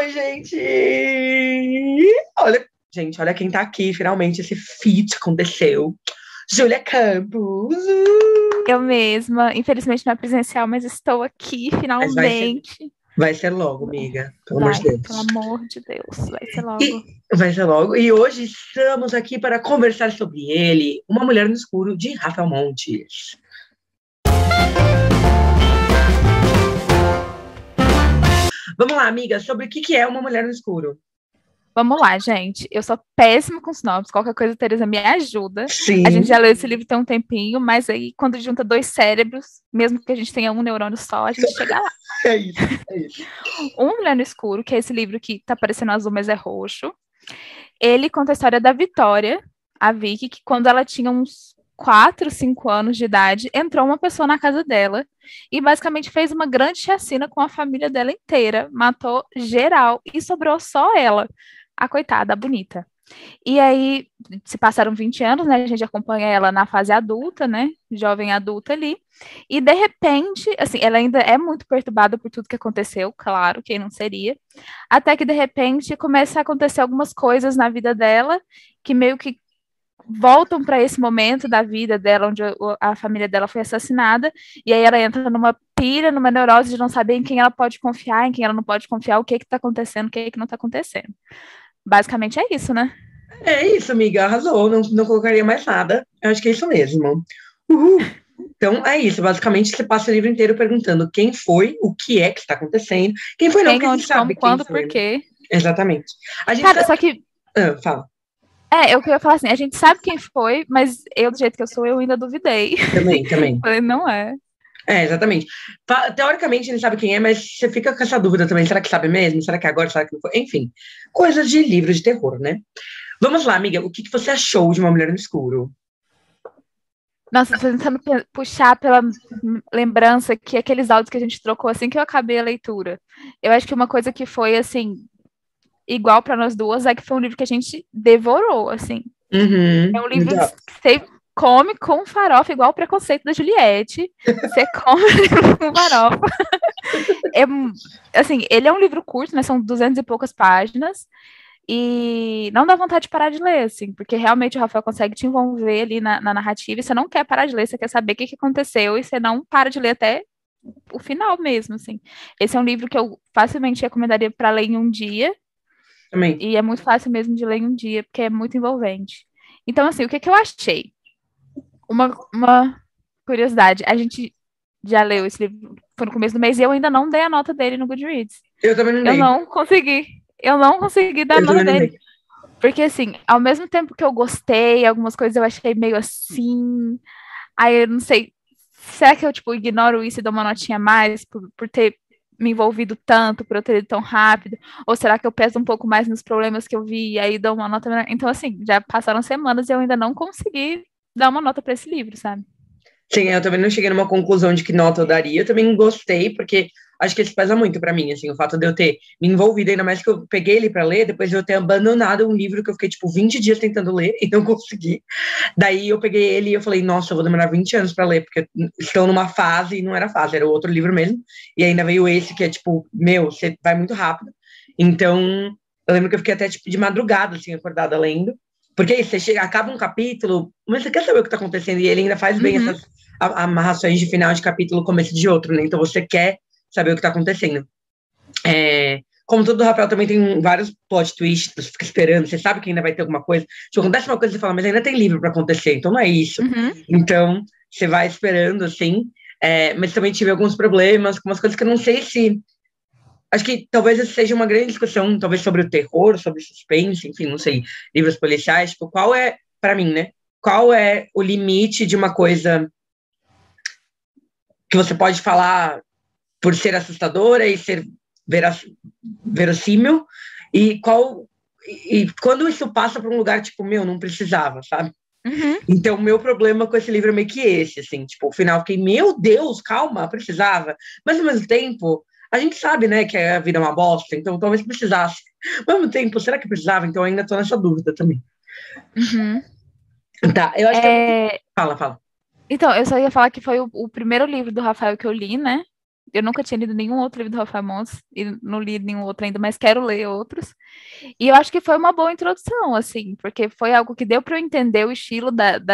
Oi, gente! Olha, gente, olha quem tá aqui. Finalmente esse feat aconteceu. Júlia Campos. Eu mesma, infelizmente não é presencial, mas estou aqui Mas finalmente. vai ser logo, amiga. Pelo amor de Vai, pelo Deus. amor de Deus, vai ser E logo. vai ser logo. E hoje estamos aqui para conversar sobre ele, Uma Mulher no Escuro, de Rafael Montes. Vamos lá, amiga, sobre o que é Uma Mulher no Escuro. Vamos lá, gente. Eu sou péssima com sinopse. Qualquer coisa, Teresa, me ajuda. A gente Sim, já leu esse livro tem um tempinho, mas aí quando junta dois cérebros, mesmo que a gente tenha um neurônio só, a gente chega lá. é isso, é isso. Uma Mulher no Escuro, que é esse livro que tá parecendo azul, mas é roxo. Ele conta a história da Vitória, a Vicky, que quando ela tinha uns 4, 5 anos de idade, entrou uma pessoa na casa dela e basicamente fez uma grande chacina com a família dela inteira, matou geral e sobrou só ela, a coitada, a bonita. E aí, se passaram 20 anos, né? A gente acompanha ela na fase adulta, né? Jovem adulta ali. E de repente, assim, ela ainda é muito perturbada por tudo que aconteceu, claro, quem não seria. Até que de repente começa a acontecer algumas coisas na vida dela que meio que voltam para esse momento da vida dela, onde a família dela foi assassinada, e aí ela entra numa pira, numa neurose de não saber em quem ela pode confiar, em quem ela não pode confiar, o que está acontecendo, o que não está acontecendo. Basicamente é isso, né? É isso, amiga, arrasou. Não colocaria mais nada. Eu acho que é isso mesmo. Uhul. Então é isso, basicamente você passa o livro inteiro perguntando quem foi, o que é que está acontecendo. Quem foi não, Quem, porque a gente onde, como, sabe quem quando, foi, por né? quê. Exatamente. A gente Cara, sabe. só que, Fala. eu queria falar assim, a gente sabe quem foi, mas eu, do jeito que eu sou, eu ainda duvidei. Também, também. Falei, não é. É, exatamente. Teoricamente a gente sabe quem é, mas você fica com essa dúvida também. Será que sabe mesmo? Será que é agora? Será que não foi? Enfim, coisas de livro de terror, né? Vamos lá, amiga. O que você achou de Uma Mulher no Escuro? Nossa, tô tentando puxar pela lembrança que aqueles áudios que a gente trocou assim que eu acabei a leitura. Eu acho que uma coisa que foi, assim, igual para nós duas é que foi um livro que a gente devorou, assim. É Uhum. um livro que você come com farofa, igual o Preconceito da Juliette. Você come com farofa. É, assim, ele é um livro curto, né? São 200 e poucas páginas. E não dá vontade de parar de ler, assim, porque realmente o Rafael consegue te envolver ali na narrativa e você não quer parar de ler, você quer saber o que aconteceu e você não para de ler até o final mesmo, assim. Esse é um livro que eu facilmente recomendaria para ler em um dia Também. e é muito fácil mesmo de ler em um dia, porque é muito envolvente. Então, assim, o que eu achei? Uma curiosidade, a gente já leu esse livro, foi no começo do mês e eu ainda não dei a nota dele no Goodreads. Eu também não Eu dei. não consegui. Eu não consegui dar a Eu nota também não dei. dele. Porque, assim, ao mesmo tempo que eu gostei, algumas coisas eu achei meio assim. Aí eu não sei. Será que eu, tipo, ignoro isso e dou uma notinha a mais por ter me envolvido tanto, por eu ter ido tão rápido? Ou será que eu peso um pouco mais nos problemas que eu vi e aí dou uma nota menor? Então, assim, já passaram semanas e eu ainda não consegui dar uma nota para esse livro, sabe? Sim, eu também não cheguei numa conclusão de que nota eu daria. Eu também gostei, porque acho que isso pesa muito pra mim, assim, o fato de eu ter me envolvido, ainda mais que eu peguei ele pra ler, depois de eu ter abandonado um livro que eu fiquei, tipo, 20 dias tentando ler e não consegui. Daí eu peguei ele e eu falei, nossa, eu vou demorar 20 anos pra ler, porque estou numa fase, e não era fase, era outro livro mesmo. E ainda veio esse que é, tipo, meu, você vai muito rápido. Então, eu lembro que eu fiquei até, tipo, de madrugada, assim, acordada lendo. Porque aí você chega, acaba um capítulo, mas você quer saber o que tá acontecendo, e ele ainda faz bem Uhum. essas amarrações de final de capítulo, começo de outro, né? Então você quer saber o que tá acontecendo. Como todo, o Rafael também tem vários plot twists, você fica esperando, você sabe que ainda vai ter alguma coisa. Se acontece uma coisa, você fala, mas ainda tem livro para acontecer, então não é isso. Uhum. Então, você vai esperando, assim. Mas também tive alguns problemas, com umas coisas que eu não sei se. Acho que talvez essa seja uma grande discussão, talvez sobre o terror, sobre suspense, enfim, não sei, livros policiais. Tipo, qual é, para mim, né? Qual é o limite de uma coisa que você pode falar por ser assustadora e ser verossímil, e quando isso passa para um lugar tipo, meu, não precisava, sabe? Uhum. Então, o meu problema com esse livro é meio que esse, assim, tipo, o final, fiquei, meu Deus, calma, precisava. Mas, ao mesmo tempo, a gente sabe, né, que a vida é uma bosta, então talvez precisasse. Mas, ao mesmo tempo, será que precisava? Então, ainda tô nessa dúvida também. Uhum. Tá, eu acho que é muito... É, Fala, fala. então, eu só ia falar que foi o primeiro livro do Rafael que eu li, né? Eu nunca tinha lido nenhum outro livro do Rafael Montes, e não li nenhum outro ainda, mas quero ler outros. E eu acho que foi uma boa introdução, assim, porque foi algo que deu para eu entender o estilo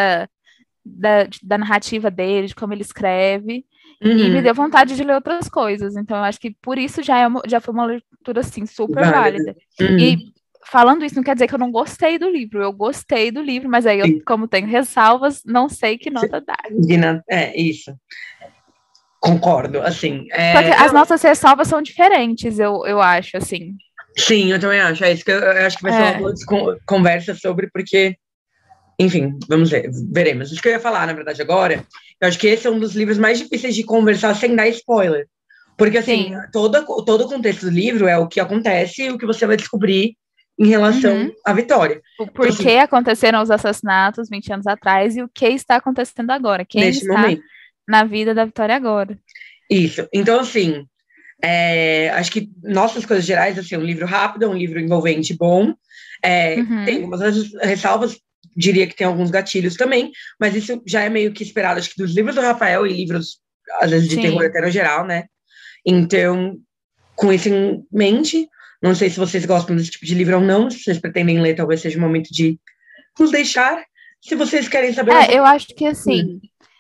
da narrativa dele, de como ele escreve, e me deu vontade de ler outras coisas. Então, eu acho que por isso já foi uma leitura, assim, super válida. E falando isso, não quer dizer que eu não gostei do livro. Eu gostei do livro, mas aí, como tenho ressalvas, não sei que nota dar. Isso. Concordo, assim. Porque as nossas ressalvas são diferentes, eu acho, assim. Sim, eu também acho. É isso que eu acho que vai ser uma boa conversa sobre, porque, enfim, vamos ver, veremos. Isso que eu ia falar, na verdade, agora, eu acho que esse é um dos livros mais difíceis de conversar sem dar spoiler. Porque, assim, todo o contexto do livro é o que acontece e o que você vai descobrir em relação à Vitória. Por que aconteceram os assassinatos 20 anos atrás e o que está acontecendo agora. Quem está momento na vida da Vitória agora. Isso. Então, assim, acho que nossas coisas gerais, assim, um livro rápido, um livro envolvente bom. Tem algumas ressalvas, diria que tem alguns gatilhos também, mas isso já é meio que esperado, acho que dos livros do Rafael e livros, às vezes, de terror até no geral, né? Então, com isso em mente, não sei se vocês gostam desse tipo de livro ou não, se vocês pretendem ler, talvez seja o momento de nos deixar. Se vocês querem saber... eu acho que, assim...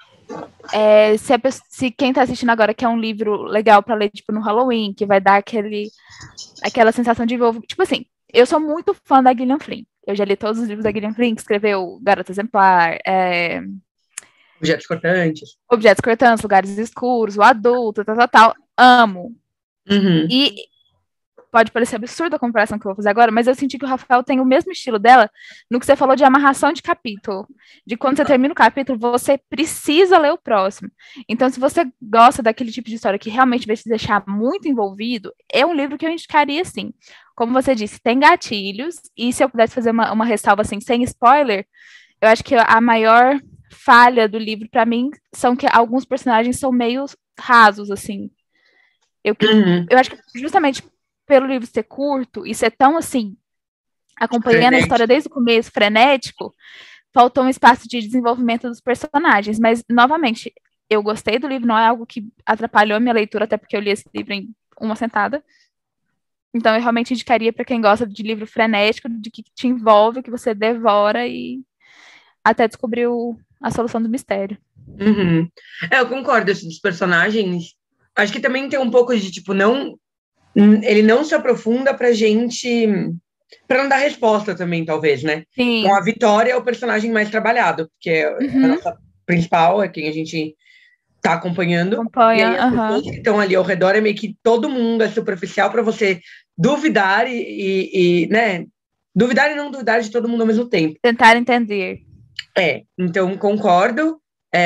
se quem tá assistindo agora quer um livro legal para ler, tipo, no Halloween, que vai dar aquela sensação de envolvimento. Tipo assim, eu sou muito fã da Gillian Flynn. Eu já li todos os livros da Gillian Flynn, que escreveu Garota Exemplar, Objetos Cortantes, Lugares Escuros, O Adulto, tal. Amo. E pode parecer absurda a comparação que eu vou fazer agora, mas eu senti que o Rafael tem o mesmo estilo dela no que você falou de amarração de capítulo. De quando você termina o capítulo, você precisa ler o próximo. Então, se você gosta daquele tipo de história que realmente vai te deixar muito envolvido, é um livro que eu indicaria, sim. Como você disse, tem gatilhos, e se eu pudesse fazer uma ressalva, assim, sem spoiler, eu acho que a maior falha do livro, para mim, são que alguns personagens são meio rasos, assim. Eu acho que justamente pelo livro ser curto e ser tão, assim, acompanhando a história desde o começo, frenético, faltou um espaço de desenvolvimento dos personagens. Mas, novamente, eu gostei do livro, não é algo que atrapalhou a minha leitura, até porque eu li esse livro em uma sentada. Então, eu realmente indicaria para quem gosta de livro frenético, de que te envolve, que você devora e até descobrir a solução do mistério. Eu concordo, esses personagens, acho que também tem um pouco de, tipo, ele não se aprofunda pra não dar resposta também, talvez, né? Sim. Então, a Vitória é o personagem mais trabalhado, porque é a nossa principal, é quem a gente tá acompanhando. E aí, as pessoas que estão ali ao redor, é meio que todo mundo é superficial para você duvidar né? Duvidar e não duvidar de todo mundo ao mesmo tempo. Tentar entender. Então, concordo.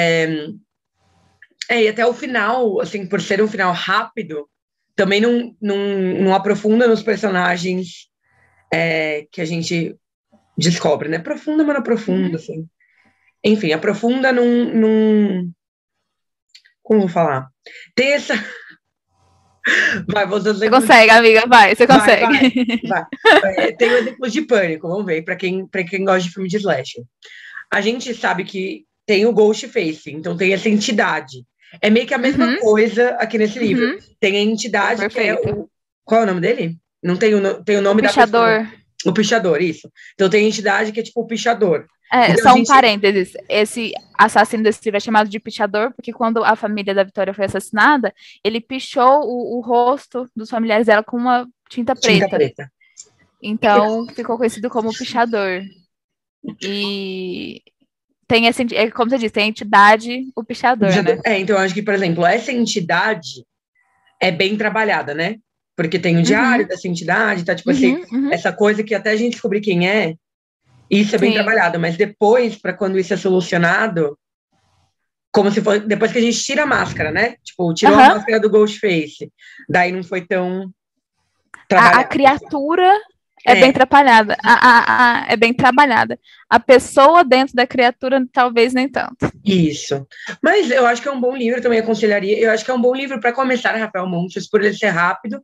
E até o final, assim, por ser um final rápido, também não aprofunda nos personagens que a gente descobre, né? Aprofunda, mas não aprofunda, assim. Enfim, aprofunda num... Como vou falar? Tem essa... Você consegue, amiga, vai, você consegue. Vai. Tem o exemplo de Pânico, vamos ver, pra quem gosta de filme de slasher. A gente sabe que tem o Ghostface, então tem essa entidade. É meio que a mesma coisa aqui nesse livro. Tem a entidade que é o... Qual é o nome dele? Não tem o nome da pessoa. O pichador, isso. Então tem a entidade que é tipo o pichador. Então, só um parênteses. Esse assassino desse livro é chamado de pichador porque quando a família da Vitória foi assassinada, ele pichou o rosto dos familiares dela com uma tinta preta. Então ficou conhecido como pichador. E... tem essa, como você disse, tem a entidade, o pichador, né? Então eu acho que, por exemplo, essa entidade é bem trabalhada, né? Porque tem o diário dessa entidade, tá? Tipo assim, essa coisa que até a gente descobrir quem é, isso é bem trabalhado. Mas depois, para quando isso é solucionado, como se fosse, depois que a gente tira a máscara, né? Tipo, tirou a máscara do Ghostface. Daí não foi tão trabalhado. A criatura... é bem trabalhada. É bem trabalhada. A pessoa dentro da criatura, talvez nem tanto. Isso. Mas eu acho que é um bom livro, também aconselharia. Eu acho que é um bom livro para começar, Rafael Montes, por ele ser rápido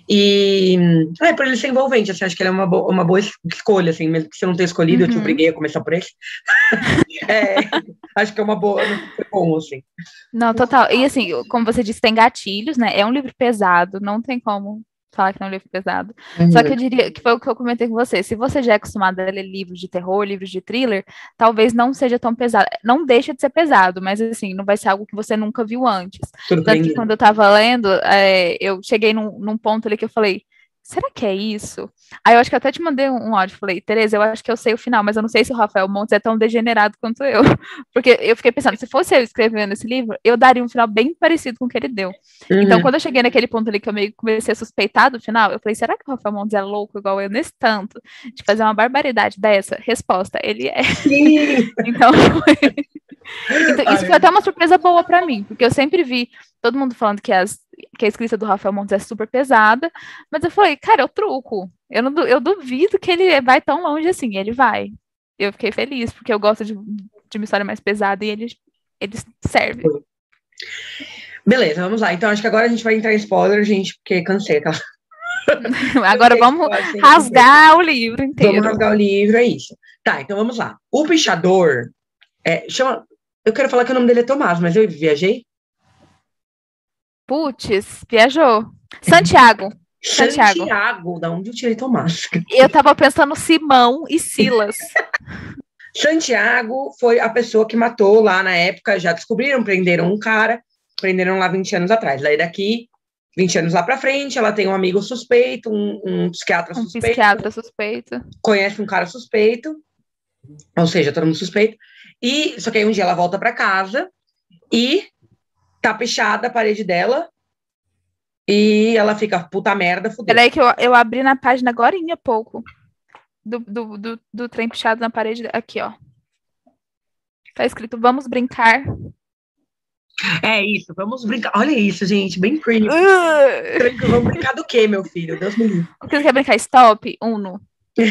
E por ele ser envolvente, assim, acho que ele é uma boa escolha, assim, mesmo que você não tenha escolhido, eu te obriguei a começar por esse. Acho que é uma boa, não foi bom, assim. Não, total. E assim, como você disse, tem gatilhos, né? É um livro pesado, não tem como falar que não é um livro pesado. Só que eu diria que foi o que eu comentei com você. Se você já é acostumado a ler livros de terror, livros de thriller, talvez não seja tão pesado. Não deixa de ser pesado, mas assim, não vai ser algo que você nunca viu antes. Tanto que quando eu tava lendo, eu cheguei num ponto ali que eu falei, será que é isso? Aí eu acho que eu até te mandei um áudio, falei, Tereza, eu acho que eu sei o final, mas eu não sei se o Rafael Montes é tão degenerado quanto eu. Porque eu fiquei pensando, se fosse eu escrevendo esse livro, eu daria um final bem parecido com o que ele deu. Então, quando eu cheguei naquele ponto ali que eu meio que comecei a suspeitar do final, eu falei, será que o Rafael Montes é louco igual eu nesse tanto de fazer uma barbaridade dessa? Resposta, ele é. Então, isso foi até uma surpresa boa para mim, porque eu sempre vi todo mundo falando que a escrita do Rafael Montes é super pesada, mas eu falei, cara, eu truco. Eu duvido que ele vai tão longe assim, ele vai. Eu fiquei feliz, porque eu gosto de uma história mais pesada e ele serve. Beleza, vamos lá. Então, acho que agora a gente vai entrar em spoiler, gente, porque cansei aquela. Agora vamos rasgar o livro inteiro. Vamos rasgar o livro, é isso. Tá, então vamos lá. O pichador chama. Eu quero falar que o nome dele é Tomás, mas eu viajei? Putz, viajou. Santiago. Santiago, da onde eu tirei Tomás? Eu tava pensando Simão e Silas. Santiago foi a pessoa que matou lá na época, já descobriram, prenderam um cara, prenderam lá 20 anos atrás. Daí daqui, 20 anos lá pra frente, ela tem um amigo suspeito, um psiquiatra suspeito. Psiquiatra suspeito. Conhece um cara suspeito, ou seja, todo mundo suspeito. Só que aí um dia ela volta pra casa e tá pichada a parede dela e ela fica, puta merda, fudeu. Peraí que eu abri na página agorinha há pouco. Do trem pichado na parede. Aqui, ó. Tá escrito, vamos brincar. É isso, vamos brincar. Olha isso, gente, bem creepy. Vamos brincar do quê, meu filho? Deus me livre. O que você quer brincar? Stop? Uno.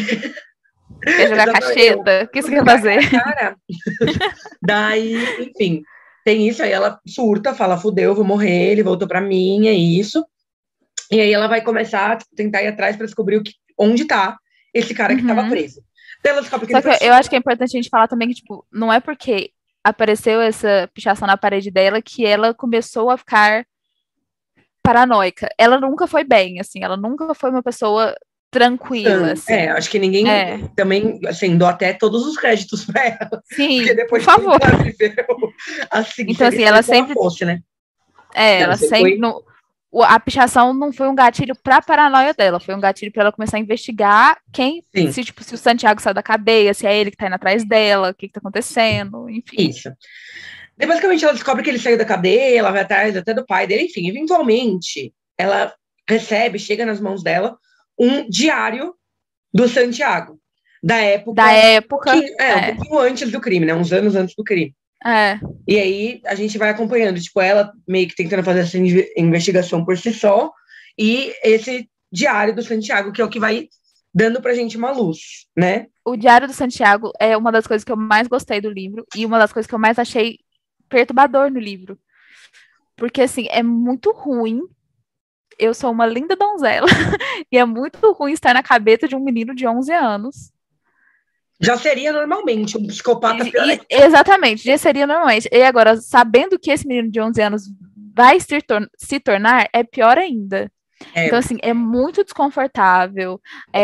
Quer jogar cacheta? O que você quer fazer? Cara. Daí, enfim, tem isso. Aí ela surta, fala, fudeu, vou morrer, ele voltou pra mim, é isso. E aí ela vai começar a tentar ir atrás pra descobrir onde tá esse cara que tava preso. Então ela descobre que Só que eu acho que é importante a gente falar também que, tipo, não é porque apareceu essa pichação na parede dela que ela começou a ficar paranoica. Ela nunca foi bem, assim, ela nunca foi uma pessoa tranquila, assim. Acho que ninguém também, assim, dou até todos os créditos pra ela. Sim, porque depois por favor. Ela viveu, assim, então, assim, ela sempre fosse, né? ela sempre... A pichação não foi um gatilho pra paranoia dela, foi um gatilho pra ela começar a investigar se o Santiago saiu da cadeia, se é ele que tá indo atrás dela, o que tá acontecendo, enfim. Isso. Depois que ela descobre que ele saiu da cadeia, ela vai atrás até do pai dele, enfim, eventualmente ela chega nas mãos dela, um diário do Santiago, da época um pouquinho antes do crime, né, uns anos antes do crime. E aí a gente vai acompanhando, tipo, ela meio que tentando fazer essa investigação por si só, e esse diário do Santiago, que é o que vai dando pra gente uma luz, né? O Diário do Santiago é uma das coisas que eu mais gostei do livro, e uma das coisas que eu mais achei perturbador no livro. Porque, assim, é muito ruim. Eu sou uma linda donzela, e é muito ruim estar na cabeça de um menino de 11 anos. Já seria normalmente, um psicopata pior. Exatamente, já seria normalmente. E agora, sabendo que esse menino de 11 anos vai se tornar, é pior ainda. Então, assim, é muito desconfortável.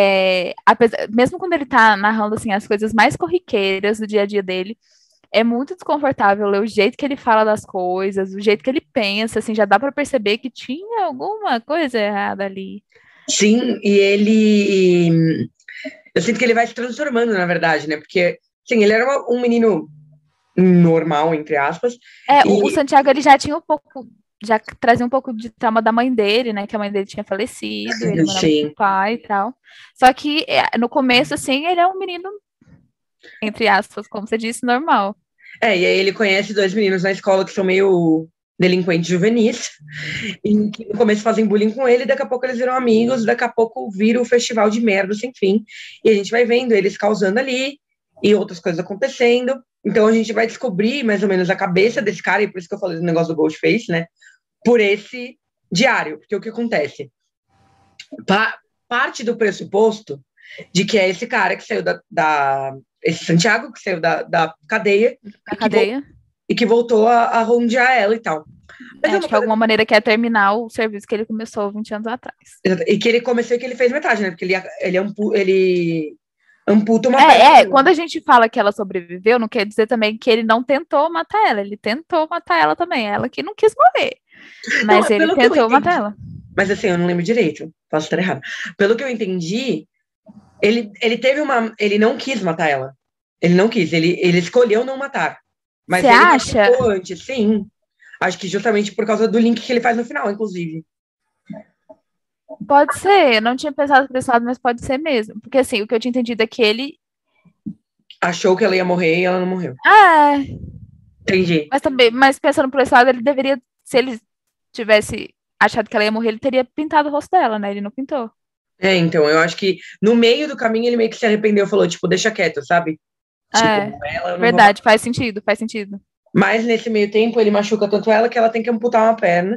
Mesmo quando ele tá narrando, assim, as coisas mais corriqueiras do dia a dia dele, é muito desconfortável ler o jeito que ele fala das coisas, o jeito que ele pensa, assim, já dá para perceber que tinha alguma coisa errada ali. Sim, e ele... Eu sinto que ele vai se transformando, na verdade, né? Porque, sim, ele era um menino normal, entre aspas. O Santiago, ele já tinha já trazia um pouco de trauma da mãe dele, né? Que a mãe dele tinha falecido, ele morava com o pai e tal. Só que, no começo, assim, ele é um menino, entre aspas, como você disse, normal. E aí ele conhece dois meninos na escola que são meio delinquentes juvenis, e que no começo fazem bullying com ele, daqui a pouco eles viram amigos, daqui a pouco vira um festival de merda sem fim, e a gente vai vendo eles causando ali, e outras coisas acontecendo, então a gente vai descobrir mais ou menos a cabeça desse cara, e por isso que eu falei do negócio do Ghostface, né, por esse diário, porque o que acontece? parte do pressuposto de que é esse cara que saiu esse Santiago que saiu da cadeia, e que voltou a rondear ela e tal. Mas acho que de alguma maneira quer terminar o serviço que ele começou 20 anos atrás. E que ele começou e que ele fez metade, né? Porque ele amputa uma perna. Quando a gente fala que ela sobreviveu, não quer dizer também que ele não tentou matar ela. Ele tentou matar ela também. Ela que não quis morrer. Mas não, ele tentou matar ela. Mas assim, eu não lembro direito. Posso estar errado. Pelo que eu entendi, ele teve uma... Ele não quis matar ela. Ele não quis. Ele escolheu não matar. Mas você acha? Antes, sim. Acho que justamente por causa do link que ele faz no final, inclusive. Pode ser. Eu não tinha pensado por esse lado, mas pode ser mesmo. Porque assim, o que eu tinha entendido é que ele... achou que ela ia morrer e ela não morreu. Entendi. Mas pensando por esse lado, ele deveria... Se ele tivesse achado que ela ia morrer, ele teria pintado o rosto dela, né? Ele não pintou. Então, eu acho que no meio do caminho ele meio que se arrependeu, falou, tipo, deixa quieto, sabe? Verdade, faz sentido. Mas nesse meio tempo ele machuca tanto ela que ela tem que amputar uma perna.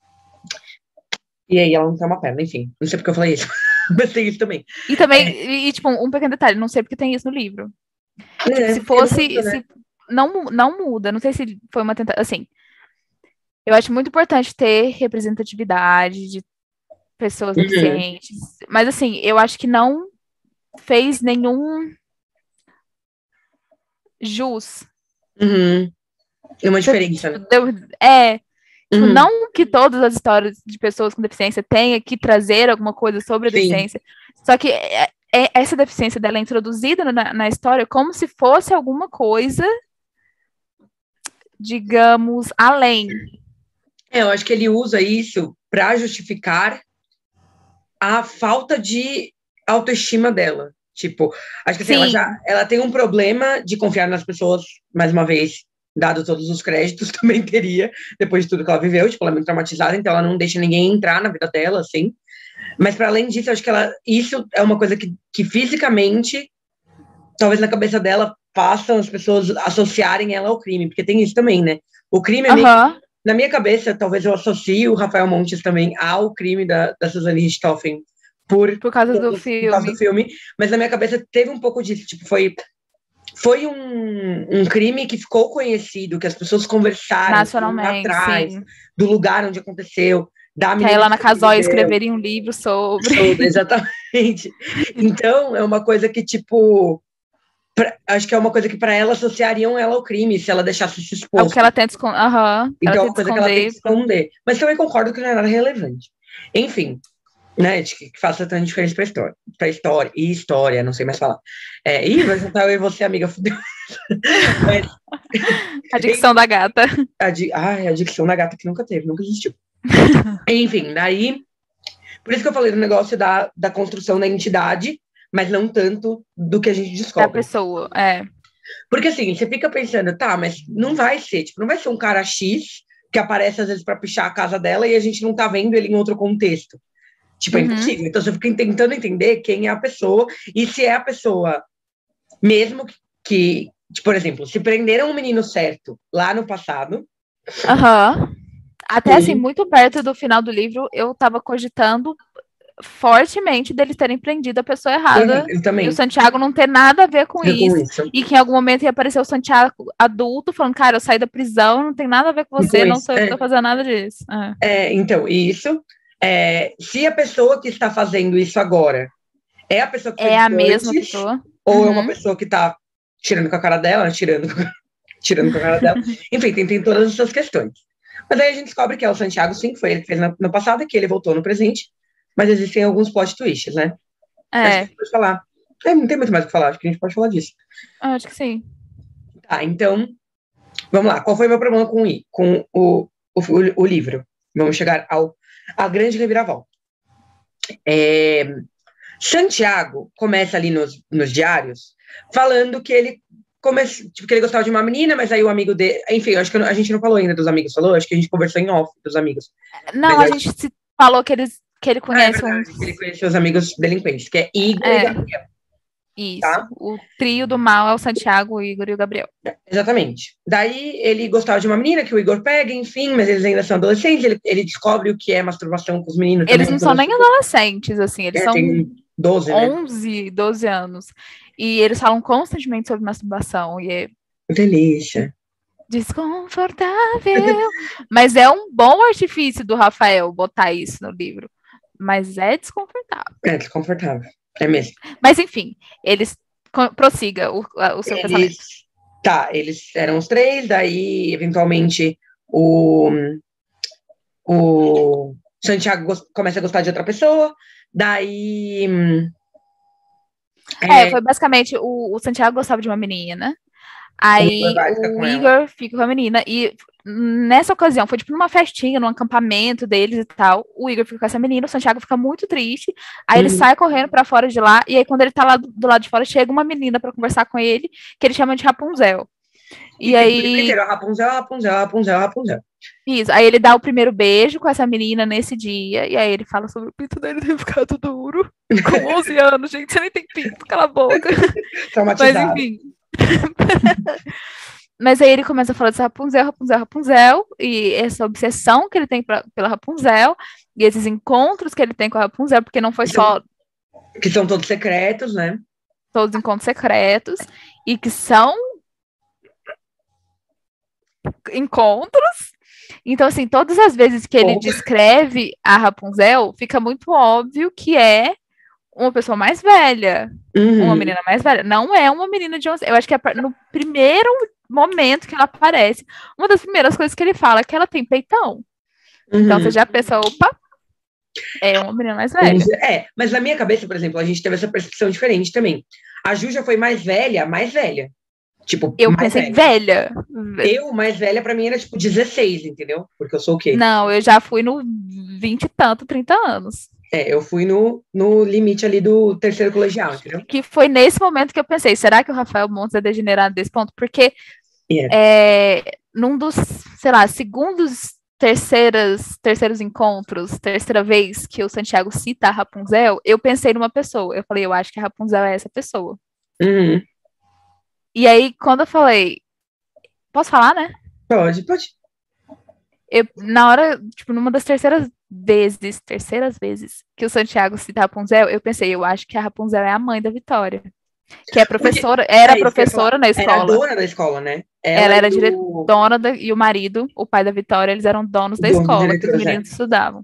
E aí ela não tem uma perna, enfim. Não sei porque eu falei isso, mas tem isso também. E também, tipo, um pequeno detalhe, não sei porque tem isso no livro. Se fosse... Muda, né? Não muda, não sei se foi uma tentativa... Assim, eu acho muito importante ter representatividade de pessoas deficientes. Mas, assim, eu acho que não fez nenhum jus. Uma diferença. Tipo, não que todas as histórias de pessoas com deficiência tenham que trazer alguma coisa sobre a deficiência. Só que essa deficiência dela é introduzida na história como se fosse alguma coisa, digamos, além. Eu acho que ele usa isso para justificar a falta de autoestima dela. Tipo, acho que assim, ela tem um problema de confiar nas pessoas, mais uma vez, dado todos os créditos, também teria, depois de tudo que ela viveu, tipo, ela é muito traumatizada, então ela não deixa ninguém entrar na vida dela, assim. Mas, para além disso, acho que isso é uma coisa que fisicamente, talvez na cabeça dela, façam as pessoas associarem ela ao crime, porque tem isso também, né? O crime é meio... Na minha cabeça, talvez eu associe o Rafael Montes também ao crime da Suzane Richthofen por causa do filme. Mas na minha cabeça teve um pouco disso, tipo, foi um crime que ficou conhecido, que as pessoas conversaram nacionalmente, atrás, do lugar onde aconteceu, da menina que aí lá na Casói escreveria um livro sobre. Exatamente. Então, é uma coisa que, tipo... acho que é uma coisa que para ela associariam ela ao crime, se ela deixasse se expor. É o que ela tenta esconder. Então é uma coisa que ela tem que esconder. Mas também concordo que não é nada relevante. Enfim, né, de que faça tanta diferença pra história. E história, não sei mais falar. Vai juntar eu e você, amiga, fudeu. Mas, a dicção da gata. A dicção da gata que nunca existiu. Enfim, daí... Por isso que eu falei do negócio da construção da entidade, mas não tanto do que a gente descobre. Da pessoa, Porque assim, você fica pensando, tá, mas não vai ser, tipo, não vai ser um cara X que aparece às vezes pra pichar a casa dela e a gente não tá vendo ele em outro contexto. Tipo, é impossível. Então você fica tentando entender quem é a pessoa e se é a pessoa mesmo que por exemplo, se prenderam um menino certo lá no passado. Até assim, muito perto do final do livro, eu tava cogitando fortemente deles terem prendido a pessoa errada. Eu também. E o Santiago não ter nada a ver com isso. E que em algum momento ia aparecer o Santiago adulto falando, cara, eu saí da prisão, não tem nada a ver com você, não sou eu que tô fazendo nada disso. Então, isso. Se a pessoa que está fazendo isso agora é a pessoa que é a mesma pessoa. Ou é uma pessoa que tá tirando com a cara dela, tirando com a cara dela. Enfim, tem todas essas questões. Mas aí a gente descobre que é o Santiago, sim, que foi ele que fez no passado e que ele voltou no presente. Mas existem alguns plot twists, né? Acho que a gente pode falar. Não tem muito mais o que falar, acho que a gente pode falar disso. Acho que sim. Tá, então, vamos lá. Qual foi o meu problema com o livro? Vamos chegar à grande reviravolta. Santiago começa ali nos diários falando que ele que ele gostava de uma menina, mas aí o amigo dele... Enfim, acho que a gente não falou ainda dos amigos, falou? Acho que a gente conversou em off dos amigos. Não, a gente falou que ele conhece que ele conheceu os amigos delinquentes, que é Igor e Gabriel. Isso. tá? O trio do mal é o Santiago, o Igor e o Gabriel. Exatamente. Daí ele gostava de uma menina que o Igor pega, enfim, mas eles ainda são adolescentes, ele descobre o que é masturbação com os meninos Eles também. não são nem adolescentes, assim, eles são Tem 12, né? 11, 12 anos. E eles falam constantemente sobre masturbação. E é Delícia. desconfortável. Mas é um bom artifício do Rafael botar isso no livro. Mas é desconfortável. É desconfortável. É mesmo. Mas, enfim, eles prossiga o seu pensamento. Tá, eles eram os três, daí, eventualmente, o Santiago começa a gostar de outra pessoa, daí... Foi basicamente, o Santiago gostava de uma menina, aí o Igor fica com a menina, e nessa ocasião, foi tipo numa festinha, num acampamento deles e tal, o Igor fica com essa menina, o Santiago fica muito triste, aí ele sai correndo pra fora de lá, e aí quando ele tá lá do lado de fora, chega uma menina pra conversar com ele, que ele chama de Rapunzel. E aí... Rapunzel. Isso, aí ele dá o primeiro beijo com essa menina nesse dia, e aí ele fala sobre o pinto dele ter ficado duro, com 11 anos, gente, você nem tem pinto, cala a boca. Mas enfim... Mas aí ele começa a falar dessa Rapunzel, e essa obsessão que ele tem pela Rapunzel, e esses encontros que ele tem com a Rapunzel, porque não foi só... Que são todos secretos, né? Todos encontros secretos, e que são encontros. Então, assim, todas as vezes que ele descreve a Rapunzel, fica muito óbvio que é uma pessoa mais velha, uma menina mais velha. Não é uma menina de 11. Eu acho que no primeiro momento que ela aparece, uma das primeiras coisas que ele fala é que ela tem peitão. Então você já pensa, opa, é uma menina mais velha. Mas na minha cabeça, por exemplo, a gente teve essa percepção diferente também. A Ju já foi mais velha. Tipo, eu pensei velha. Eu, mais velha, pra mim era tipo 16, entendeu? Porque eu sou o quê? Não, eu já fui no 20 e tanto, 30 anos. Eu fui no limite ali do terceiro colegial, entendeu? Que foi nesse momento que eu pensei, será que o Rafael Montes é degenerado desse ponto? Porque num dos, sei lá, terceiros encontros, terceira vez que o Santiago cita a Rapunzel, eu pensei numa pessoa. Eu falei, eu acho que a Rapunzel é essa pessoa. E aí, quando eu falei, posso falar, né? Pode. Na hora, tipo, numa das terceiras vezes que o Santiago cita a Rapunzel, eu pensei, eu acho que a Rapunzel é a mãe da Vitória. Que é professora, professora na escola. Era dona da escola, né? Ela era dona e o marido, o pai da Vitória, eles eram donos da escola, que os meninos estudavam.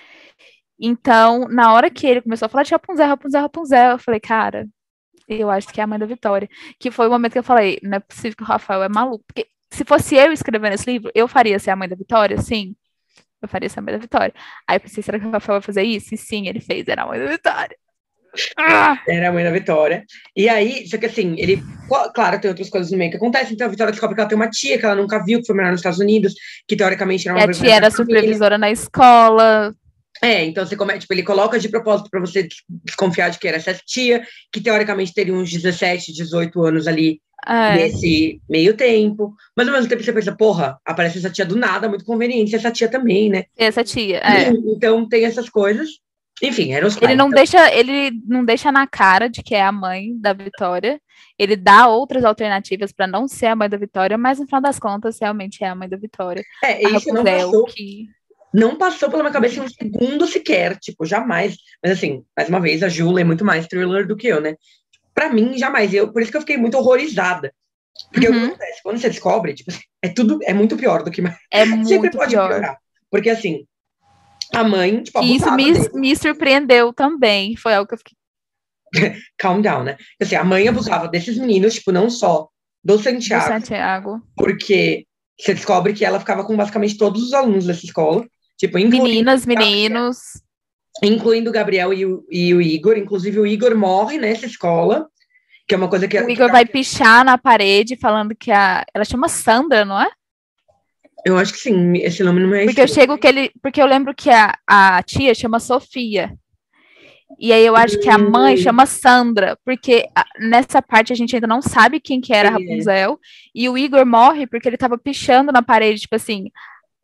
Então, na hora que ele começou a falar de Rapunzel, eu falei, cara, eu acho que é a mãe da Vitória. Que foi o momento que eu falei, não é possível que o Rafael é maluco. Porque se fosse eu escrevendo esse livro, eu faria ser a mãe da Vitória? Sim. Eu faria ser a mãe da Vitória. Aí eu pensei, será que o Rafael vai fazer isso? E sim, ele fez, era a mãe da Vitória. Era a mãe da Vitória. E aí, só que assim, ele... Claro, tem outras coisas no meio que acontecem. Então a Vitória descobre que ela tem uma tia que ela nunca viu, que foi morar nos Estados Unidos, que teoricamente era uma... E a tia era supervisora na escola. Então você tipo, ele coloca de propósito para você desconfiar de que era essa tia, que teoricamente teria uns 17, 18 anos ali nesse meio tempo. Mas ao mesmo tempo você pensa, porra, aparece essa tia do nada, muito conveniente, essa tia também, né? Essa tia, Então tem essas coisas. Enfim, eram os pais. Ele não deixa na cara de que é a mãe da Vitória. Ele dá outras alternativas para não ser a mãe da Vitória, mas no final das contas, realmente é a mãe da Vitória. Isso não passou. Não passou pela minha cabeça em um segundo sequer, tipo, jamais. Mas assim, mais uma vez, a Ju é muito mais thriller do que eu, né? Pra mim, jamais. Por isso que eu fiquei muito horrorizada. Porque o que acontece? Quando você descobre, tipo, é muito pior do que... Sempre pode piorar. Porque assim, a mãe, tipo, abusava isso me surpreendeu também. Foi algo que eu fiquei... Calm down, né? Assim, a mãe abusava desses meninos, tipo, não só do Santiago. Porque você descobre que ela ficava com basicamente todos os alunos dessa escola. Tipo, meninas, meninos. Incluindo o Gabriel e o Igor. Inclusive, o Igor morre nessa escola, que é uma coisa que... O Igor vai pichar na parede, falando que ela chama Sandra, não é? Eu acho que sim, esse nome não é... Porque eu lembro que a tia chama Sofia. E aí eu acho que a mãe chama Sandra, porque nessa parte a gente ainda não sabe quem que era a Rapunzel. E o Igor morre porque ele tava pichando na parede, tipo assim...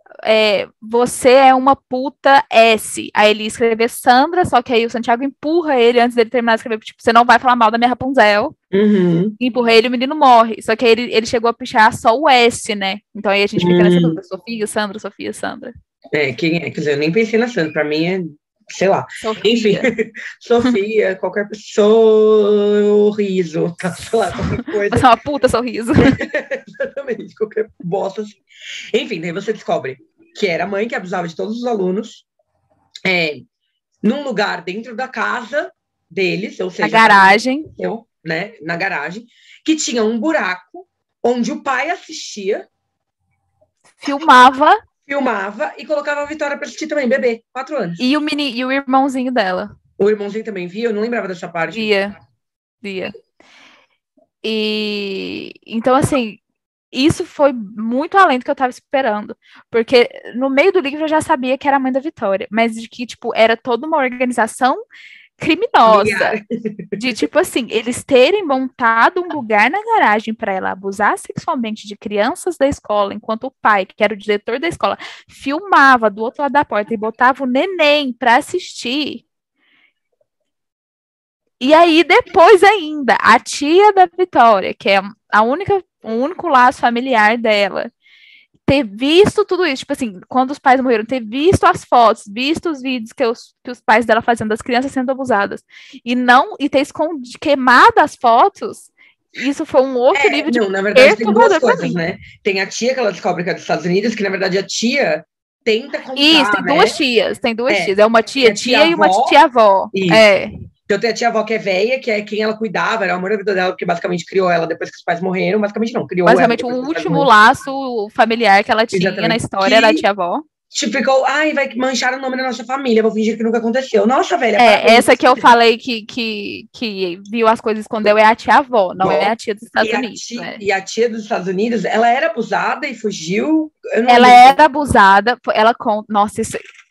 você é uma puta S. Aí ele ia escrever Sandra, só que aí o Santiago empurra ele antes dele terminar de escrever, tipo, você não vai falar mal da minha Rapunzel. Empurra ele e o menino morre. Só que aí ele chegou a pichar só o S, né? Então aí a gente fica nessa dúvida, Sofia, Sandra, Sofia, Sandra. Quem é? Quer dizer, eu nem pensei na Sandra, pra mim é, sei lá. Sofia. Enfim, Sofia, qualquer pessoa, sorriso, sei lá, qualquer coisa. Você é uma puta sorriso. Exatamente, qualquer bosta assim. Enfim, daí você descobre que era a mãe que abusava de todos os alunos, num lugar dentro da casa deles, ou seja, na garagem, né, na garagem, que tinha um buraco onde o pai assistia, filmava e colocava a Vitória para assistir também, bebê, 4 anos. E o irmãozinho dela. O irmãozinho também via? Eu não lembrava dessa parte. Via. E então, assim, isso foi muito além do que eu estava esperando, porque no meio do livro eu já sabia que era a mãe da Vitória, mas de que, tipo, era toda uma organização criminosa, de, tipo assim, eles terem montado um lugar na garagem para ela abusar sexualmente de crianças da escola, enquanto o pai, que era o diretor da escola, filmava do outro lado da porta e botava o neném para assistir. E aí, depois ainda, a tia da Vitória, que é o único laço familiar dela, ter visto tudo isso, tipo assim, quando os pais morreram, ter visto as fotos, visto os vídeos que os pais dela fazendo das crianças sendo abusadas, e ter queimado as fotos, isso foi um outro nível de... Não, na verdade tem duas coisas, né? Tem a tia que ela descobre que é dos Estados Unidos, que na verdade a tia tenta contar, isso, tem duas tias, é uma tia e uma tia-avó. Então tem a tia-avó que é velha, que é quem ela cuidava, era o amor da vida dela, porque basicamente criou ela depois que os pais morreram, basicamente não, criou basicamente ela. Basicamente o último laço familiar que ela tinha na história era a tia-avó. Tipo, ficou, vai manchar o nome da nossa família, vou fingir que nunca aconteceu. Nossa, velha. Essa que eu falei que viu as coisas e escondeu é a tia-avó, não é a tia dos Estados Unidos. E a tia dos Estados Unidos, ela era abusada e fugiu? Ela era abusada, nossa,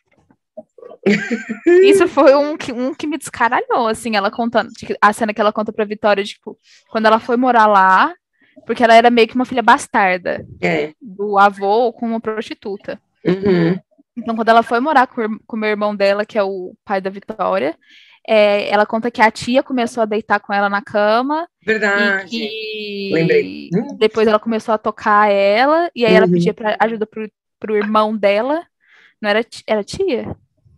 isso foi um que me descaralhou, assim, ela contando, a cena que ela conta pra Vitória, tipo, quando ela foi morar lá, porque ela era meio que uma filha bastarda do avô com uma prostituta. Então, quando ela foi morar com o meu irmão dela, que é o pai da Vitória, ela conta que a tia começou a deitar com ela na cama. Verdade. E lembrei. Depois ela começou a tocar ela, e aí ela pedia ajuda pro irmão dela. Não era tia?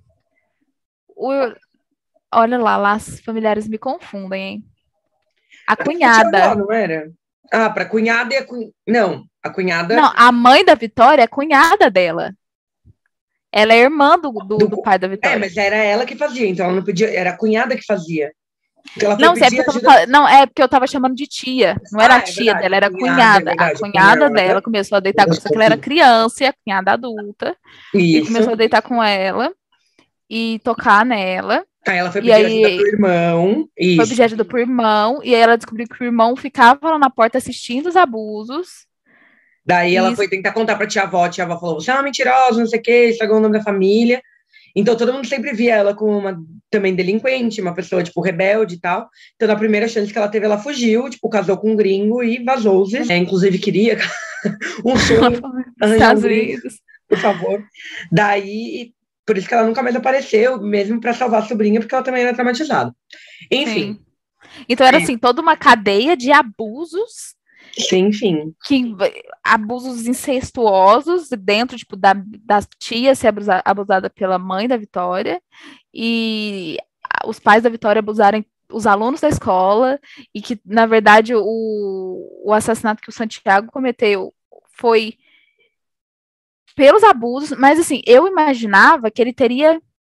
Olha lá, os familiares me confundem, hein? A cunhada. Avó, não era? Pra cunhada e a cunhada. Não, a cunhada. Não, a mãe da Vitória é cunhada dela. Ela é irmã do pai da Vitória. Mas era ela que fazia, então ela não podia. Era a cunhada que fazia. Então não, é porque eu tava chamando de tia. Não era a tia dela, era a cunhada. A cunhada dela começou a deitar com ela, só que ela era criança e a cunhada adulta. E começou a deitar com ela e tocar nela. Aí ela foi pedir ajuda pro irmão. Foi pedir ajuda pro irmão. E aí ela descobriu que o irmão ficava lá na porta assistindo os abusos. Daí ela foi tentar contar pra tia-avó. A tia-avó falou, você é uma mentirosa, não sei o quê, estragou o nome da família. Então todo mundo sempre via ela como uma também delinquente, uma pessoa, tipo, rebelde e tal. Então na primeira chance que ela teve, ela fugiu, tipo, casou com um gringo e vazou. Inclusive queria um sonho. Estados Unidos. Por favor. Daí... Por isso que ela nunca mais apareceu, mesmo para salvar a sobrinha, porque ela também era traumatizada. Enfim. Sim. Então era assim, toda uma cadeia de abusos. Sim. Abusos incestuosos dentro, tipo, da tia ser abusada pela mãe da Vitória. E os pais da Vitória abusarem os alunos da escola. E que, na verdade, o assassinato que o Santiago cometeu foi... pelos abusos, mas assim, eu imaginava que ele teria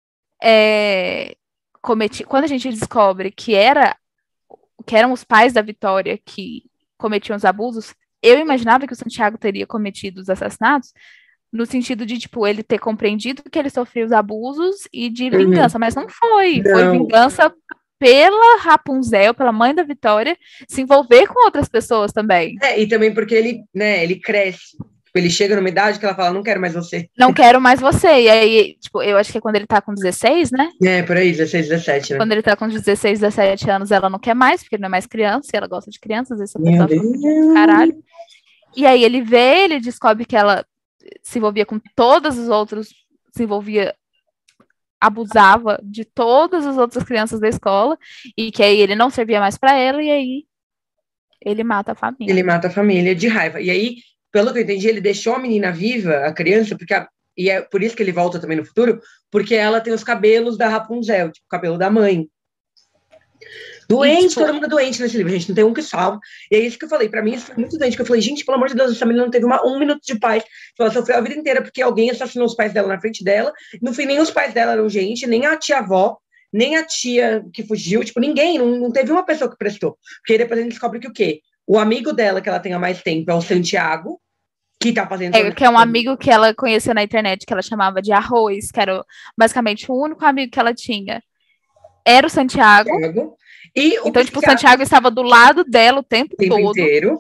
cometido, quando a gente descobre que eram os pais da Vitória que cometiam os abusos, eu imaginava que o Santiago teria cometido os assassinatos, no sentido de, tipo, ele ter compreendido que ele sofreu os abusos e de vingança, mas não foi. Foi vingança pela Rapunzel, pela mãe da Vitória, se envolver com outras pessoas também. E também porque ele cresce. Ele chega numa idade que ela fala, não quero mais você. Não quero mais você. E aí, tipo, eu acho que é quando ele tá com 16, né? Por aí, 16, 17, né? Quando ele tá com 16, 17 anos, ela não quer mais, porque ele não é mais criança, e ela gosta de crianças, essa pessoa fica caralho. E aí ele descobre que ela se envolvia com todos os outros, se envolvia, abusava de todas as outras crianças da escola, e que aí ele não servia mais para ela, e aí ele mata a família. Ele mata a família de raiva. E aí, pelo que eu entendi, ele deixou a menina viva, a criança, e é por isso que ele volta também no futuro, porque ela tem os cabelos da Rapunzel, tipo, o cabelo da mãe. Doente, tipo, todo mundo é doente nesse livro, gente, não tem um que salva. E é isso que eu falei, pra mim isso foi muito doente, que eu falei, gente, pelo amor de Deus, essa menina não teve um minuto de paz. Ela sofreu a vida inteira porque alguém assassinou os pais dela na frente dela, no fim nem os pais dela eram gente, nem a tia-avó, nem a tia que fugiu, tipo, ninguém, não teve uma pessoa que prestou. Porque aí depois a gente descobre que o quê? O amigo dela, que ela tem há mais tempo, é o Santiago, que tá fazendo... que é um amigo que ela conheceu na internet, que ela chamava de Arroz, que era basicamente o único amigo que ela tinha. Era o Santiago. Então, tipo, o Santiago estava do lado dela o tempo todo. Inteiro.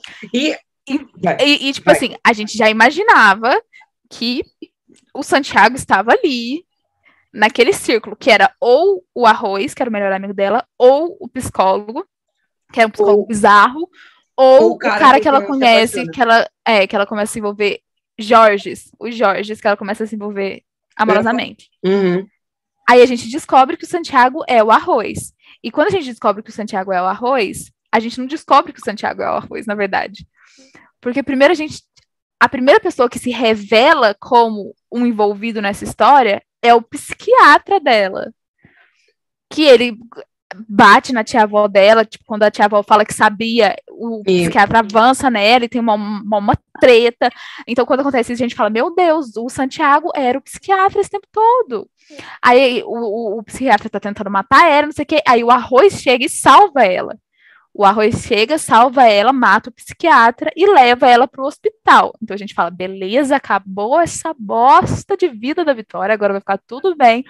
Tipo assim, a gente já imaginava que o Santiago estava ali, naquele círculo, que era ou o Arroz, que era o melhor amigo dela, ou o psicólogo, que era um psicólogo bizarro, ou o cara que ela conhece, que ela começa a se envolver, os Jorges, que ela começa a se envolver amorosamente. Uhum. Aí a gente descobre que o Santiago é o Arroz. E quando a gente descobre que o Santiago é o Arroz, a gente não descobre que o Santiago é o Arroz, na verdade. Porque primeiro a primeira pessoa que se revela como um envolvido nessa história é o psiquiatra dela. Que ele bate na tia-avó dela, tipo, quando a tia-avó fala que sabia, o psiquiatra avança nela e tem uma treta. Então, quando acontece isso, a gente fala, meu Deus, o Santiago era o psiquiatra esse tempo todo. Aí o psiquiatra tá tentando matar ela, não sei o quê. Aí o Arroz chega e salva ela. O Arroz chega, salva ela, mata o psiquiatra e leva ela pro hospital. Então a gente fala, beleza, acabou essa bosta de vida da Vitória, agora vai ficar tudo bem.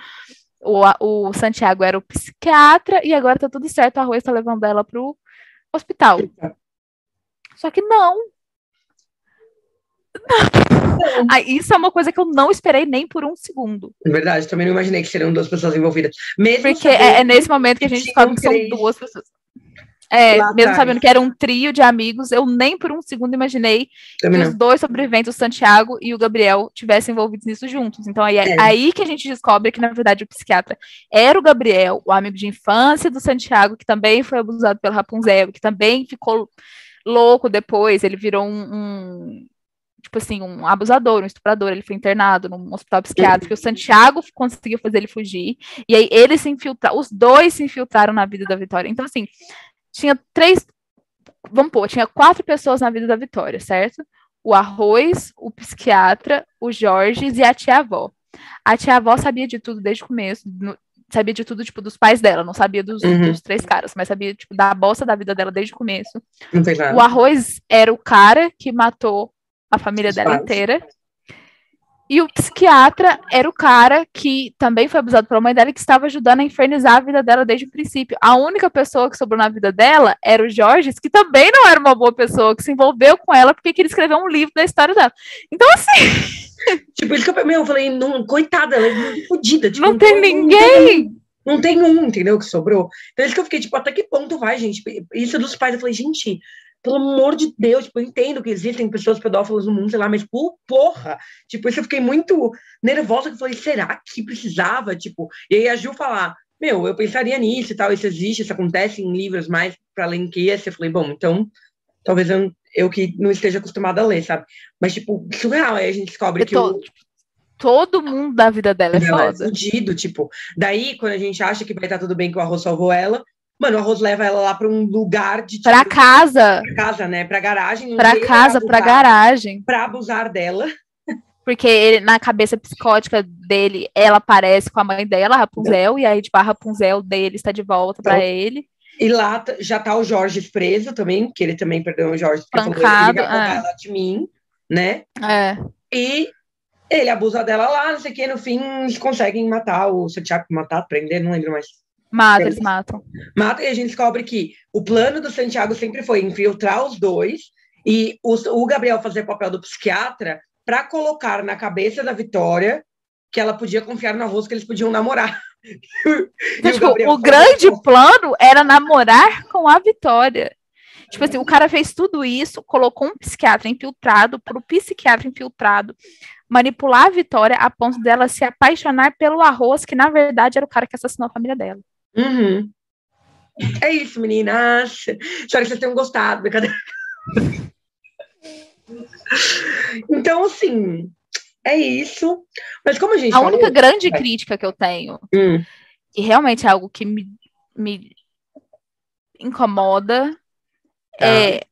O Santiago era o psiquiatra e agora tá tudo certo, o Arroz tá levando ela pro hospital. Só que não. Isso é uma coisa que eu não esperei nem por um segundo. É verdade, também não imaginei que seriam duas pessoas envolvidas. Porque é nesse momento que a gente descobre que são duas pessoas. Mesmo sabendo que era um trio de amigos, eu nem por um segundo imaginei que os dois sobreviventes, o Santiago e o Gabriel, tivessem envolvidos nisso juntos. Então é aí que a gente descobre que, na verdade, o psiquiatra era o Gabriel, o amigo de infância do Santiago, que também foi abusado pela Rapunzel, que também ficou louco depois, ele virou tipo assim, um abusador, um estuprador, ele foi internado num hospital psiquiátrico, o Santiago conseguiu fazer ele fugir, e aí os dois se infiltraram na vida da Vitória. Então, assim, tinha tinha 4 pessoas na vida da Vitória, certo? O Arroz, o psiquiatra, o Jorges e a tia-avó. A tia-avó sabia de tudo desde o começo, sabia de tudo, tipo, dos pais dela, não sabia dos 3 caras, mas sabia, tipo, da bosta da vida dela desde o começo. O Arroz era o cara que matou a família dela inteira. E o psiquiatra era o cara que também foi abusado pela mãe dela e que estava ajudando a infernizar a vida dela desde o princípio. A única pessoa que sobrou na vida dela era o Jorge, que também não era uma boa pessoa, que se envolveu com ela porque queria escrever um livro da história dela. Então, assim... Tipo, isso que eu falei, não, coitada, ela é fodida. Tipo, não tem ninguém! Não tem um, entendeu, que sobrou. Então, isso que eu fiquei, tipo, até que ponto vai, gente? Isso dos pais, eu falei, gente... Pelo amor de Deus, tipo, eu entendo que existem pessoas pedófilas no mundo, sei lá, mas porra, tipo, isso eu fiquei muito nervosa, que eu falei, será que precisava, tipo, e aí a Ju falar, eu pensaria nisso e tal, isso existe, isso acontece em livros mais para além que esse, eu falei, bom, então, talvez eu que não esteja acostumada a ler, sabe, mas, tipo, surreal, aí a gente descobre que todo mundo da vida dela é foda. É fudido, tipo, daí, quando a gente acha que vai estar tudo bem que o Arroz salvou ela, mano, o Arroz leva ela lá pra um lugar de... Tipo, pra casa. Pra casa, né? Pra garagem. Pra casa, pra garagem. Pra abusar dela. Porque ele, na cabeça psicótica dele, ela parece com a mãe dela, a Rapunzel, e aí, tipo, a Rapunzel dele está de volta pra ele. E lá já tá o Jorge preso também, que ele também perdeu o Jorge. Pancado. Ele vai roubar ela de mim, né? E ele abusa dela lá, não sei o que, no fim, eles conseguem matar o Santiago, prender, não lembro mais. Eles matam. Mata, e a gente descobre que o plano do Santiago sempre foi infiltrar os dois e o Gabriel fazer o papel do psiquiatra para colocar na cabeça da Vitória que ela podia confiar no Arroz, que eles podiam namorar. Então, tipo, o grande plano era namorar com a Vitória. Tipo assim, o cara fez tudo isso, colocou um psiquiatra infiltrado pro psiquiatra infiltrado manipular a Vitória a ponto dela se apaixonar pelo Arroz, que na verdade era o cara que assassinou a família dela. Uhum. É isso, meninas. Espero que vocês tenham gostado. Brincadeira. Então, assim, é isso. Mas como a gente falou... única grande crítica que eu tenho, e realmente é algo que me incomoda, é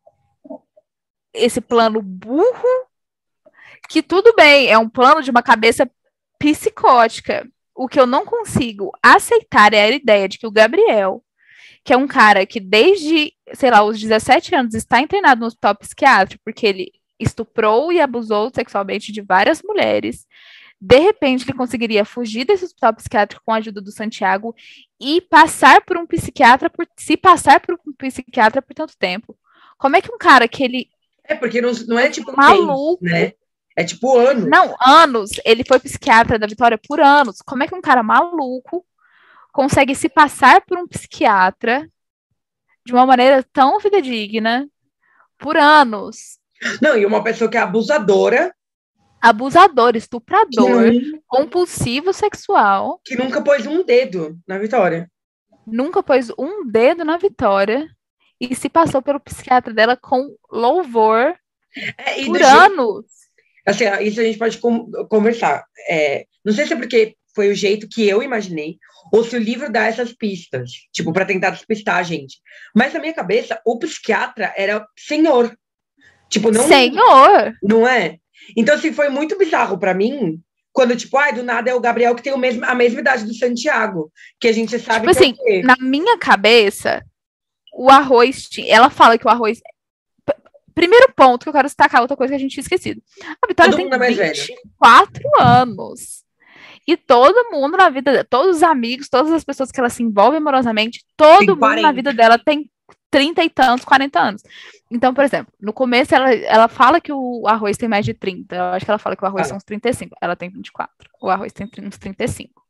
esse plano burro, que tudo bem, é um plano de uma cabeça psicótica. O que eu não consigo aceitar é a ideia de que o Gabriel, que é um cara que desde, sei lá, os 17 anos está internado no hospital psiquiátrico, porque ele estuprou e abusou sexualmente de várias mulheres, de repente ele conseguiria fugir desse hospital psiquiátrico com a ajuda do Santiago e passar por um psiquiatra, se passar por um psiquiatra por tanto tempo. Como é que um cara que ele... É, porque não é tipo maluco, né? É tipo anos. Não, anos. Ele foi psiquiatra da Vitória por anos. Como é que um cara maluco consegue se passar por um psiquiatra de uma maneira tão fidedigna por anos? Não, e uma pessoa que é abusadora. Abusador, estuprador, compulsivo sexual. Que nunca pôs um dedo na Vitória. Nunca pôs um dedo na Vitória e se passou pelo psiquiatra dela com louvor por anos. Assim, isso a gente pode conversar. Não sei se é porque foi o jeito que eu imaginei, ou se o livro dá essas pistas, tipo, para tentar despistar a gente. Mas na minha cabeça, o psiquiatra era senhor. Tipo, não... Senhor! Não é? Então, assim, foi muito bizarro para mim, quando, tipo, do nada é o Gabriel que tem a mesma idade do Santiago, que a gente sabe tipo que assim, na minha cabeça, o Arroz... Ela fala que o Arroz... Primeiro ponto que eu quero destacar, outra coisa que a gente tinha esquecido. A Vitória tem 24 anos. E todo mundo na vida, todos os amigos, todas as pessoas que ela se envolve amorosamente, todo mundo na vida dela tem 30 e tantos, 40 anos. Então, por exemplo, no começo ela fala que o Arroz tem mais de 30. Eu acho que ela fala que o Arroz são uns 35. Ela tem 24. O Arroz tem uns 35.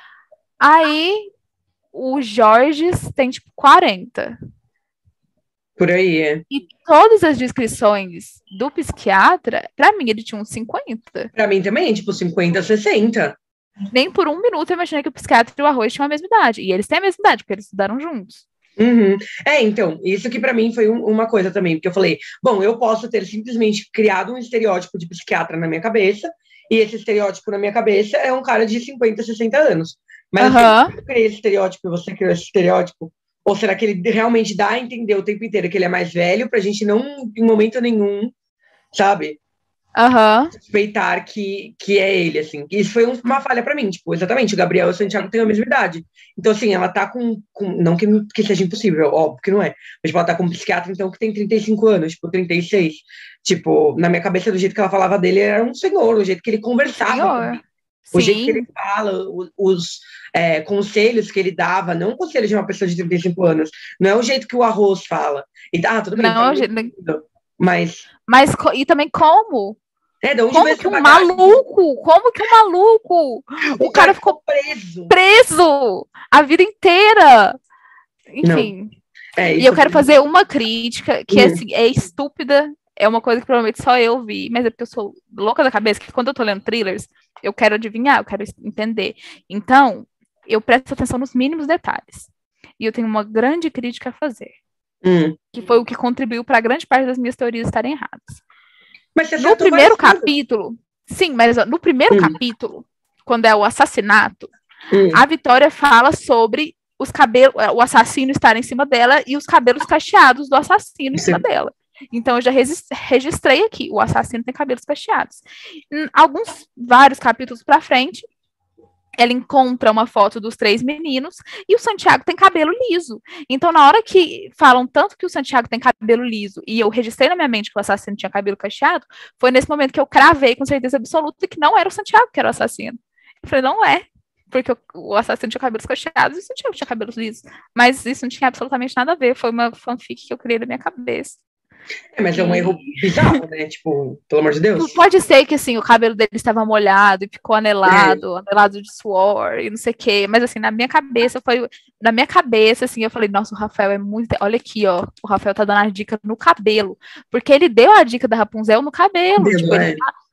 Aí, o Jorges tem, tipo, 40. Por aí, é. E todas as descrições do psiquiatra, pra mim, ele tinha uns 50. Pra mim também, tipo, 50, 60. Nem por um minuto eu imaginei que o psiquiatra e o Arroz tinham a mesma idade. E eles têm a mesma idade, porque eles estudaram juntos. Uhum. Então, isso que pra mim foi uma coisa também, porque eu falei, bom, eu posso ter simplesmente criado um estereótipo de psiquiatra na minha cabeça, e esse estereótipo na minha cabeça é um cara de 50, 60 anos. Mas eu criei esse estereótipo, você criou esse estereótipo? Ou será que ele realmente dá a entender o tempo inteiro que ele é mais velho, pra gente não, em momento nenhum, sabe? Suspeitar que é ele, assim. Isso foi uma falha pra mim, tipo, exatamente, o Gabriel e o Santiago têm a mesma idade. Então, assim, ela tá com não que seja impossível, óbvio que não é, mas tipo, ela tá com um psiquiatra, então, que tem 35 anos, tipo, 36. Tipo, na minha cabeça, do jeito que ela falava dele, era um senhor, o jeito que ele conversava. O jeito que ele fala, os conselhos que ele dava, não conselhos de uma pessoa de 35 anos, não é o jeito que o Arroz fala. E, tudo bem. Não, mas e também como? De onde como que um maluco? Como que um maluco? O cara ficou preso a vida inteira. Enfim. E eu quero fazer uma crítica que assim, é estúpida. É uma coisa que provavelmente só eu vi, mas é porque eu sou louca da cabeça, que quando eu tô lendo thrillers, eu quero adivinhar, eu quero entender. Então, eu presto atenção nos mínimos detalhes. E eu tenho uma grande crítica a fazer. Que foi o que contribuiu para grande parte das minhas teorias estarem erradas. Mas no primeiro capítulo, mas no primeiro capítulo, quando é o assassinato, a Vitória fala sobre o assassino estar em cima dela e os cabelos cacheados do assassino em cima dela. Então, eu já registrei aqui, o assassino tem cabelos cacheados. Vários capítulos pra frente, ela encontra uma foto dos 3 meninos e o Santiago tem cabelo liso. Então, na hora que falam tanto que o Santiago tem cabelo liso e eu registrei na minha mente que o assassino tinha cabelo cacheado, foi nesse momento que eu cravei com certeza absoluta que não era o Santiago que era o assassino. Eu falei, não é. Porque o assassino tinha cabelos cacheados e o Santiago tinha cabelos lisos. Mas isso não tinha absolutamente nada a ver. Foi uma fanfic que eu criei na minha cabeça. Mas é um erro bizarro, né? Tipo, pelo amor de Deus. Pode ser que, assim, o cabelo dele estava molhado e ficou anelado de suor e não sei o quê. Mas, assim, na minha cabeça, assim, eu falei, nossa, o Rafael é muito... Olha aqui, ó, o Rafael tá dando a dica no cabelo. Porque ele deu a dica da Rapunzel no cabelo.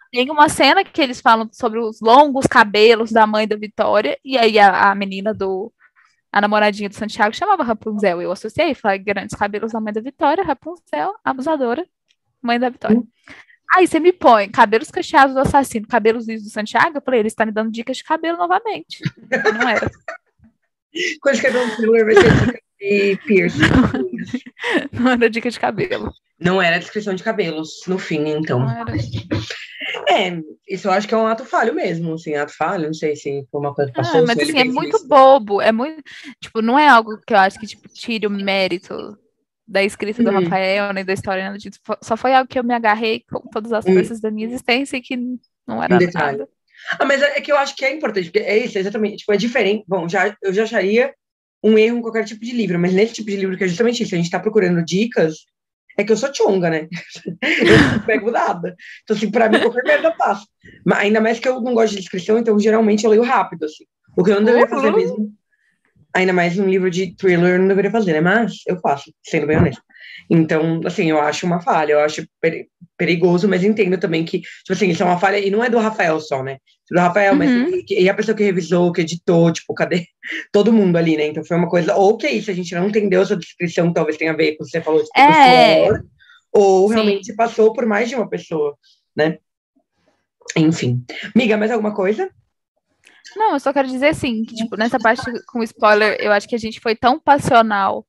Tem uma cena que eles falam sobre os longos cabelos da mãe da Vitória, e aí a menina a namoradinha do Santiago chamava Rapunzel. Eu associei, falei, grandes cabelos da mãe da Vitória, Rapunzel, abusadora, mãe da Vitória. Aí você me põe cabelos cacheados do assassino, cabelos lisos do Santiago, eu falei, ele está me dando dicas de cabelo novamente. Não era. Quando escrever um thriller, vai ser dica de piercing. Não era dica de cabelo. Não era descrição de cabelos, no fim, então. Não era. Isso eu acho que é um ato falho mesmo, assim, ato falho, não sei se foi uma coisa que passou. Mas assim, é muito bobo, é muito, tipo, não é algo que eu acho que, tipo, tire o mérito da escrita do Rafael, nem da história, nada disso. Só foi algo que eu me agarrei com todas as forças da minha existência e que não era nada. Mas é que eu acho que é importante, porque é isso, exatamente, tipo, é diferente. Bom, eu já acharia um erro em qualquer tipo de livro, mas nesse tipo de livro que é justamente isso, a gente tá procurando dicas, é que eu sou tchonga, né? Eu não pego nada. Então, assim, pra mim, qualquer merda passa. Mas ainda mais que eu não gosto de descrição, então, geralmente, eu leio rápido, assim. O que eu não deveria fazer mesmo. Ainda mais num livro de thriller, eu não deveria fazer, né? Mas eu faço, sendo bem honesto. Então, assim, eu acho uma falha, eu acho perigoso, mas entendo também que, tipo assim, isso é uma falha, e não é do Rafael só, né? Do Rafael, mas e a pessoa que revisou, que editou, tipo, cadê todo mundo ali, né? Então foi uma coisa, ou que é isso, a gente não entendeu essa descrição, talvez tenha a ver com o que você falou, tipo, do suor, ou realmente se passou por mais de uma pessoa, né? Enfim. Miga, mais alguma coisa? Não, eu só quero dizer assim, que, tipo, nessa parte com spoiler, eu acho que a gente foi tão passional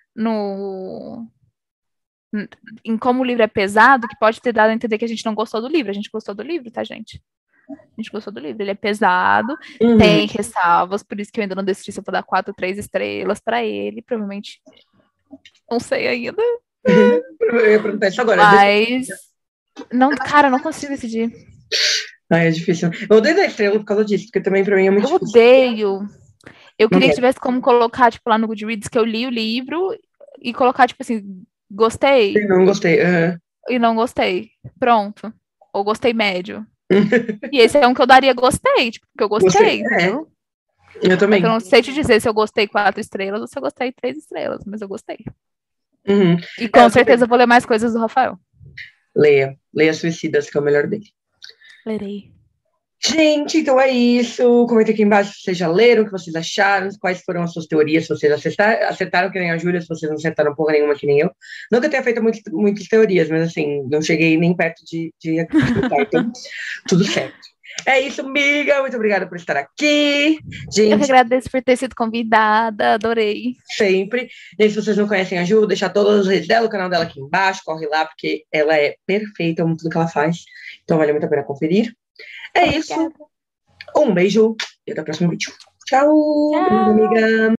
em como o livro é pesado, que pode ter dado a entender que a gente não gostou do livro. A gente gostou do livro, tá, gente? A gente gostou do livro. Ele é pesado, tem ressalvas, por isso que eu ainda não decidi se eu vou dar 4 ou 3 estrelas pra ele. Provavelmente, não sei ainda. Eu ia perguntar isso agora. Mas, não, cara, eu não consigo decidir. É difícil. Eu odeio dar estrela por causa disso, porque também pra mim é muito difícil. Odeio. Eu queria que tivesse como colocar, tipo, lá no Goodreads que eu li o livro e colocar, tipo assim, gostei. Eu não gostei. E não gostei. Pronto. Ou gostei médio. E esse é um que eu daria gostei, tipo, porque eu gostei, entendeu? Eu também. Eu não sei te dizer se eu gostei 4 estrelas ou se eu gostei 3 estrelas, mas eu gostei. E com certeza eu vou ler mais coisas do Rafael. Leia Suicidas, que é o melhor dele. Lerei. Gente, então é isso. Comenta aqui embaixo se vocês já leram, o que vocês acharam, quais foram as suas teorias, se vocês acertaram que nem a Júlia, se vocês não acertaram porra nenhuma que nem eu. Nunca tenho feito muitas teorias, mas assim, não cheguei nem perto de acreditar, então tudo certo. É isso, amiga. Muito obrigada por estar aqui. Gente, eu que agradeço por ter sido convidada, adorei. Sempre. E se vocês não conhecem a Ju, vou deixar todas as redes dela, o canal dela aqui embaixo, corre lá, porque ela é perfeita em tudo que ela faz. Então vale muito a pena conferir. É isso. Um beijo e até o próximo vídeo. Tchau, amiga.